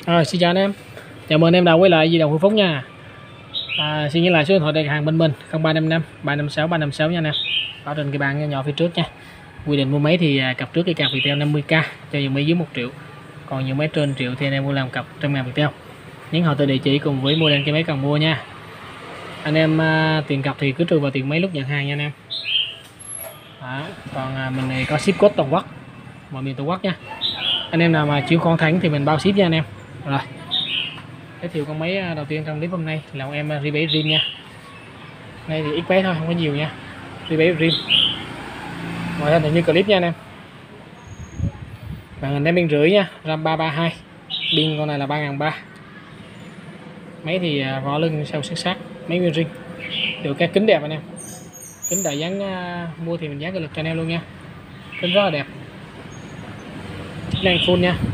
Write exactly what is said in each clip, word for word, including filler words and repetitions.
Rồi, xin chào anh em, chào mừng anh em đã quay lại di động Hưng Phúc nha. À, xin nhớ lại số điện thoại đặt hàng bên mình không ba năm năm ba năm sáu ba năm sáu nha anh em. Ở trên cái bảng nhỏ phía trước nha. Quy định mua máy thì cặp trước cái cặp Viettel năm mươi k cho những máy dưới một triệu, còn những máy trên triệu thì anh em mua làm cặp trăm ngàn Viettel. Nhấn họ từ địa chỉ cùng với model cái máy cần mua nha. Anh em à, tiền cặp thì cứ trừ vào tiền máy lúc nhận hàng nha anh em. Đó, còn à, mình này có ship code toàn quốc, mọi miền tổ quốc nha. Anh em nào mà chịu khó thắng thì mình bao ship nha anh em. Rồi, giới thiệu con máy đầu tiên trong clip hôm nay là con em R bảy Rim nha. Đây thì ít bé thôi, không có nhiều nha. R bảy Rim ngoài ra thì như clip nha anh em. Màn hình năm pin rưỡi nha, RAM ba ba hai, pin con này là ba nghìn ba trăm. Máy thì vỏ lưng sau sắc sắc, máy nguyên ring, được cái kính đẹp anh em. Kính đại dán uh, mua thì mình dán cái lực cho anh em luôn nha. Kính rất là đẹp, chức năng full nha.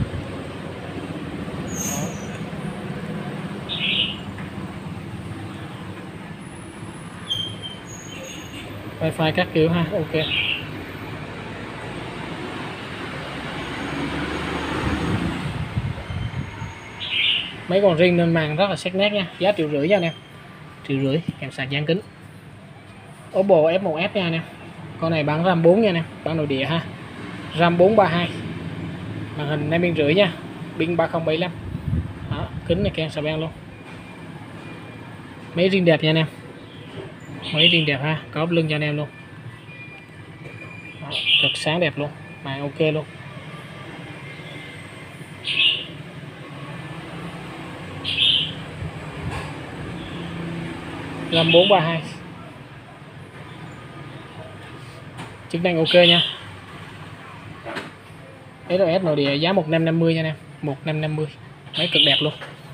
Wifi các kiểu ha, ok. Mấy con riêng nên màn rất là sắc nét nha, giá triệu rưỡi nha anh em, triệu rưỡi kèm sạc dán kính. Oppo F một S nha anh em, con này bán RAM bốn nha anh em, bán nội địa ha, RAM bốn ba hai, màn hình năm pin rưỡi nha, pin ba không bảy lăm. Đó, kính này kèm sạc beng luôn. Mấy riêng đẹp nha anh em, mấy riêng đẹp ha, có ốp lưng cho anh em luôn. Đó, cực sáng đẹp luôn, màn ok luôn. RAM bốn ba hai, chức năng ok nha. ét o ét nội địa giá một nghìn năm trăm năm mươi nha anh em, một nghìn năm trăm năm mươi, máy cực đẹp luôn.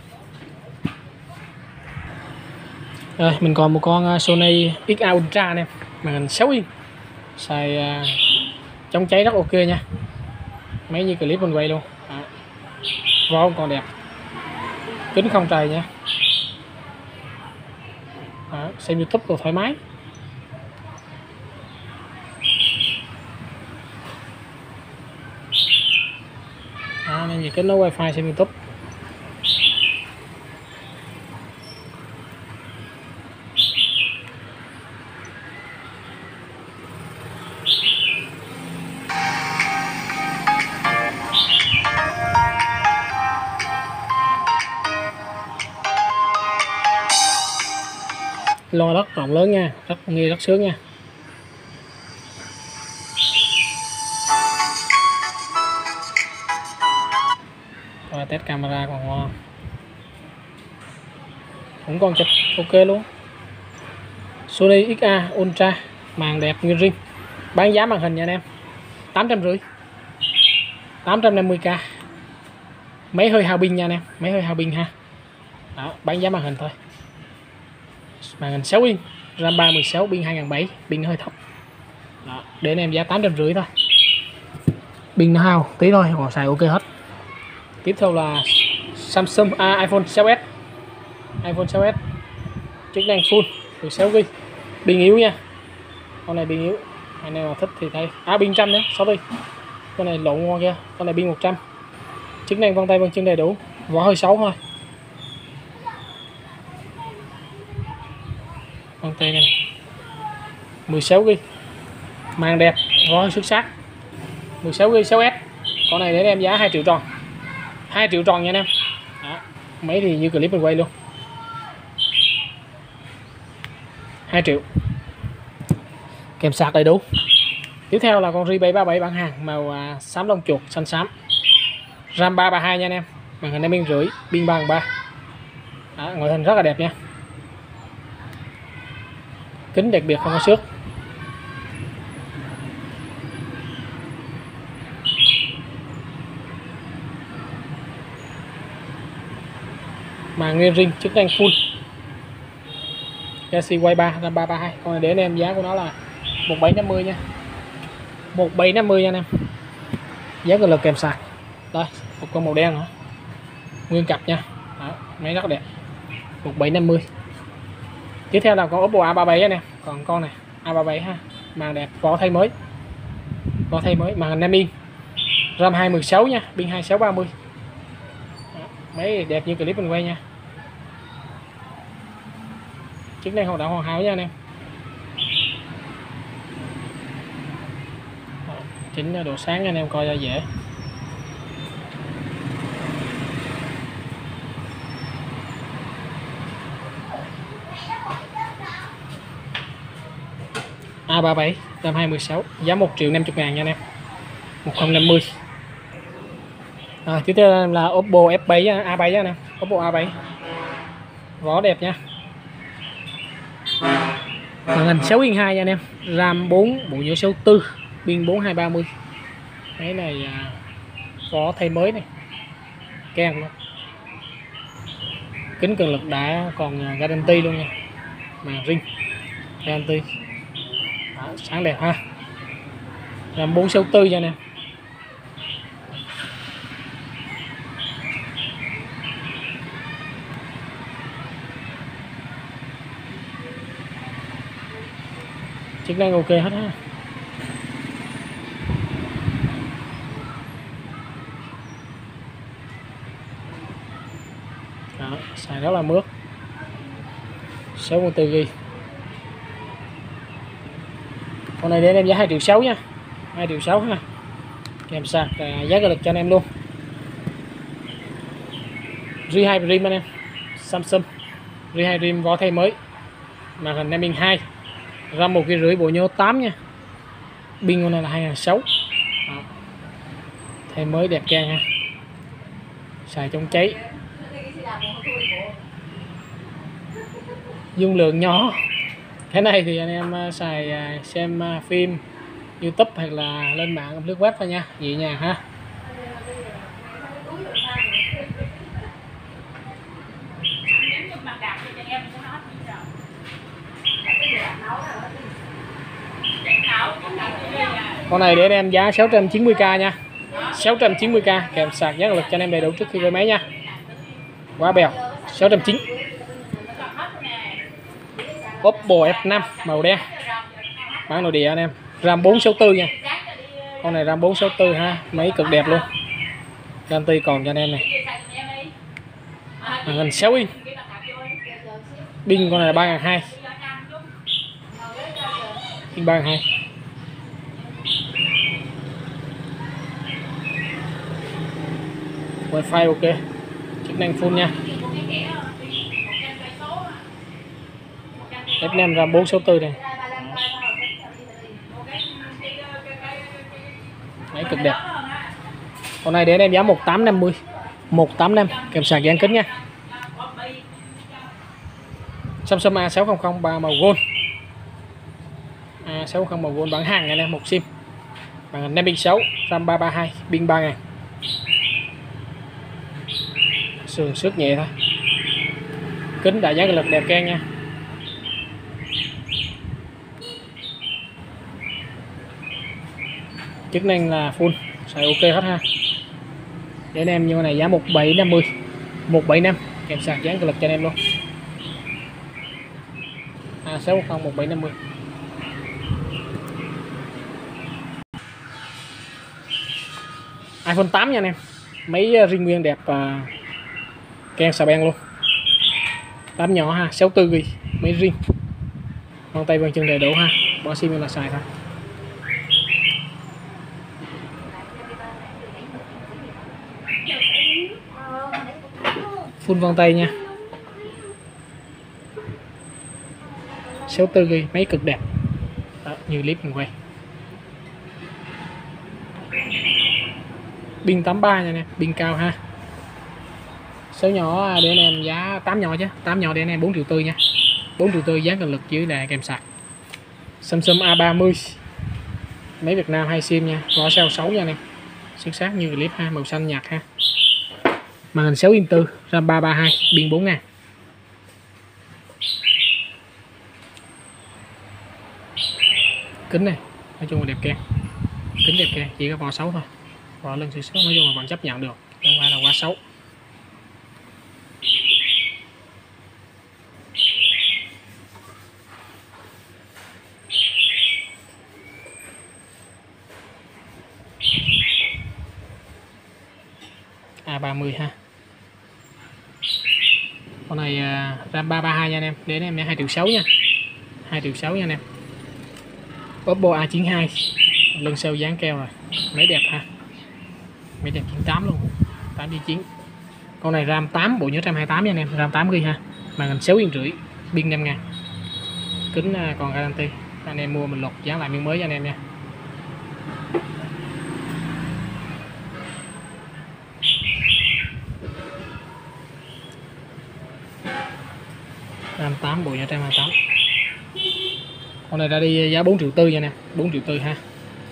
Rồi mình còn một con Sony ích a Ultra anh em, màn hình sáu inch, xài uh, chống cháy rất ok nha, máy như clip mình quay luôn. Đó, vỏ còn đẹp, kính không trầy nha. Đó, xem YouTube còn thoải mái. Đó, nên kết nối wifi xem YouTube. Lo rất rộng lớn nha, rất nghe rất sướng nha. Và test camera còn ngon, cũng còn chụp ok luôn. Sony ích a Ultra, màn đẹp nguyên ring, bán giá màn hình nha anh em tám trăm rưỡi, tám trăm năm mươi k. Máy hơi hao pin nha anh em, máy hơi hao pin ha. Đó, bán giá màn hình thôi. Màn hình sáu inch, RAM ba mười sáu, pin hai nghìn bảy trăm, pin hơi thấp. Đó, để anh em giá tám trăm rưỡi thôi. Pin nó hao tí thôi, còn xài ok hết. Tiếp theo là Samsung à, iPhone sáu S, iPhone sáu S, chức năng full, mười sáu gi bi, pin yếu nha, con này pin yếu, anh em mà thích thì thay. À, pin trăm nữa, sorry, con này lộn ngon kia, con này pin một trăm, chức năng vân tay vân chân đầy đủ, vỏ hơi xấu thôi. Vân tay này mười sáu gi bi, màn đẹp, vỏ hơi xuất sắc, mười sáu gi bi sáu S, con này để em giá hai triệu tròn, hai triệu tròn nha anh em. Đó, máy thì như clip mình quay luôn, hai triệu kèm sạc đầy đủ. Tiếp theo là con R bảy ba bảy bản hàng màu à, xám lông chuột xanh xám, RAM ba ba hai nha anh em, màn hình năm pin rưỡi, pin ba nghìn ba trăm. Ngoại hình rất là đẹp nha, kính đặc biệt không có xước. Màn nguyên ring, chức năng full, Galaxy Watch ba, RAM ba ba hai. Còn để anh em giá của nó là một nghìn bảy trăm năm mươi nha, một nghìn bảy trăm năm mươi nha anh em, giá cơ lực kèm sạc. Đây, một con màu đen nữa, nguyên cặp nha. Đó, máy rất đẹp, một nghìn bảy trăm năm mươi. Tiếp theo là con Oppo A ba mươi bảy nè, còn con này A ba mươi bảy ha, màn đẹp, vỏ thay mới, vỏ thay mới, màn hình năm inch, RAM hai mười sáu nha, pin hai sáu ba mươi. Máy đẹp như clip mình quay nha. Chức năng hoạt động hoàn hảo nha anh em. Chỉnh độ sáng anh em coi cho dễ. A ba bảy năm hai sáu, giá một triệu năm mươi ngàn nha anh em, một không năm mươi. À, tiếp theo là Oppo F bảy A bảy nè, Oppo A bảy vỏ đẹp nha, màn hình sáu inch hai nha anh em, RAM bốn, bộ nhớ số tư, pin bốn hai ba mươi. Cái này à, có thay mới này, keng luôn, kính cường lực đã còn guarantee luôn nha, màn ring guarantee. Đó, sáng đẹp ha, RAM bốn sáu tư nha anh em. Chức năng ok hết ha. Đó, xài rất là mướt, sáu mươi tư gi bi. Con này để em giá hai triệu sáu nha, hai triệu sáu ha, kèm sạc giá cơ lực cho anh em luôn. rờ hai rim anh em, Samsung rờ hai rim vỏ thay mới, màn hình năm inch hai, RAM một ki rưỡi, bộ nhớ tám nha, pin con này là hai nghìn sáu trăm, thay mới đẹp keng ha, xài chống cháy, dung lượng nhỏ. Cái này thì anh em xài xem phim YouTube hoặc là lên mạng lướt web thôi nha, nhẹ nhàng ha. Con này để anh em giá sáu trăm chín mươi k nha, sáu trăm chín mươi k kèm sạc giá lực cho anh em đầy đủ trước khi về máy nha. Quá bèo, sáu trăm chín mươi. Oppo F năm màu đen, bản nội địa anh em, RAM bốn sáu tư nha. Con này RAM bốn sáu tư ha, máy cực đẹp luôn, guarantee còn cho anh em này. Màn hình sáu inch, pin con này là ba nghìn hai trăm, pin ba nghìn hai trăm. Wi-Fi ok, chức năng full nha. F năm RAM bốn sáu tư này, máy cực đẹp. Con này để anh em giá một tám năm mươi, một tám năm kèm sạc dán kính nha. Samsung A sáu không không ba màu gold, A sáu không màu gold bản hàng này nè, một sim, màn hình năm inch sáu, RAM ba ba hai, pin ba nghìn. Sườn xước nhẹ thôi, kính đại dán lực đẹp keng nha. Chức năng là full, xài ok hết ha. Để anh em như này giá một bảy năm mươi, một bảy năm kèm sạc dán lực cho anh em luôn. A sáu không một bảy năm mươi. iPhone tám nha anh em, máy riêng nguyên đẹp và keng xà beng luôn, tám nhỏ ha, sáu mươi tư gi bi, máy riêng, vân tay vân chân đầy đủ ha, bỏ sim là xài thôi. Full vân tay nha, sáu mươi tư gi bi, máy cực đẹp. Đó, như clip mình quay. Pin tám ba nha nè, pin cao ha. Số nhỏ để anh em giá tám nhỏ chứ, tám nhỏ để anh em bốn triệu tư nha, bốn triệu tư giá cần lực dưới là kèm sạc. Samsung A ba mươi, máy Việt Nam hai sim nha, vỏ sao sáu nha nè, xuất sắc như clip ha, màu xanh nhạt ha. Màn hình sáu inch tư, RAM ba ba hai, pin bốn nghìn. Kính này nói chung là đẹp keng, kính đẹp keng, chỉ có vỏ xấu thôi, vỏ lưng xíu xíu, nói chung là vẫn chấp nhận được, không phải là quá xấu. A ba mươi ha. Con này uh, RAM ba ba hai nha anh em, đến em hai triệu sáu nha, hai triệu sáu nha anh em. Oppo A chín hai, lưng sâu dán keo rồi, máy đẹp ha, máy đẹp chín tám luôn, tám đi chín. Con này RAM tám, bộ nhớ một trăm hai mươi tám nha anh em, RAM tám gi ga ha, màn hình sáu inch rưỡi, pin năm ngàn, kính uh, còn guarantee. Anh em mua mình lột dán lại miếng mới cho anh em nha. RAM tám, bộ nhớ một trăm hai mươi tám. Con này ra đi giá bốn triệu tư nha nè, bốn triệu tư ha.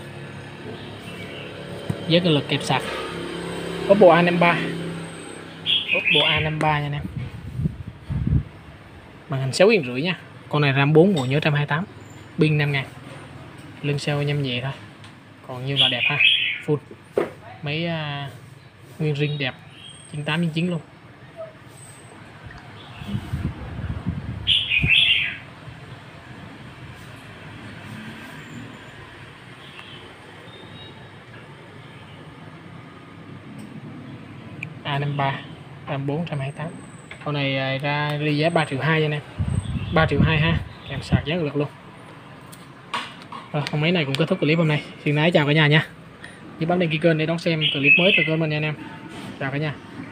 Với cái lực kẹp sạc. Oppo A năm ba, Oppo A năm ba nha nè, màn hình sáu inch rưỡi nha. Con này RAM bốn, bộ nhớ một trăm hai mươi tám, pin năm ngàn, lưng sau nhâm nhẹ thôi, còn như là đẹp ha, full mấy uh, nguyên ring đẹp, chín tám chín luôn. A năm ba, RAM bốn một trăm hai mươi tám. Con này ra đi giá ba triệu hai nha nè, ba triệu hai ha, kèm sạc giá lực luôn. Rồi, con máy này cũng kết thúc clip hôm nay. Xin nói chào cả nhà nha. Nhớ bấm đăng ký kênh để đón xem clip mới từ kênh mình nha anh em. Chào cả nhà.